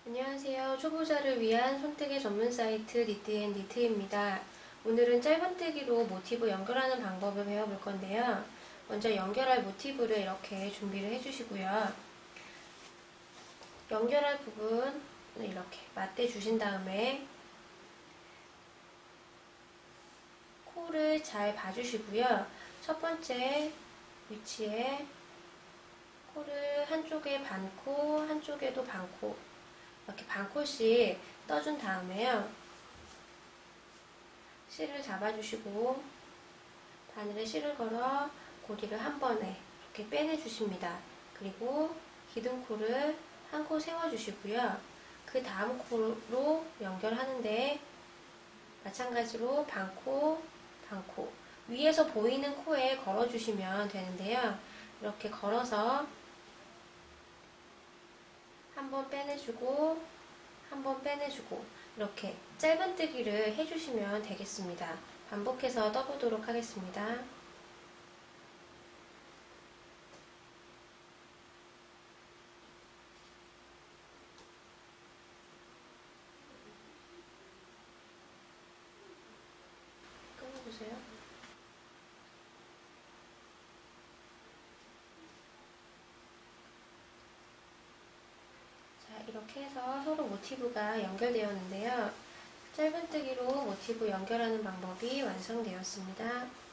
안녕하세요. 초보자를 위한 손뜨개 전문 사이트 니트앤니트입니다. 오늘은 짧은뜨기로 모티브 연결하는 방법을 배워볼 건데요. 먼저 연결할 모티브를 이렇게 준비를 해주시고요. 연결할 부분을 이렇게 맞대 주신 다음에 코를 잘 봐주시고요. 첫 번째 위치에 코를 한쪽에 반코, 한쪽에도 반코 이렇게 반코씩 떠준 다음에요. 실을 잡아주시고 바늘에 실을 걸어 고리를 한 번에 이렇게 빼내주십니다. 그리고 기둥코를 한 코 세워주시고요. 그 다음 코로 연결하는데 마찬가지로 반코, 반코 위에서 보이는 코에 걸어주시면 되는데요. 이렇게 걸어서 한번 빼내주고 한번 빼내주고 이렇게 짧은뜨기를 해주시면 되겠습니다. 반복해서 떠보도록 하겠습니다. 끊어보세요. 자, 이렇게 해서 서로 모티브가 연결되었는데요. 짧은뜨기로 모티브 연결하는 방법이 완성되었습니다.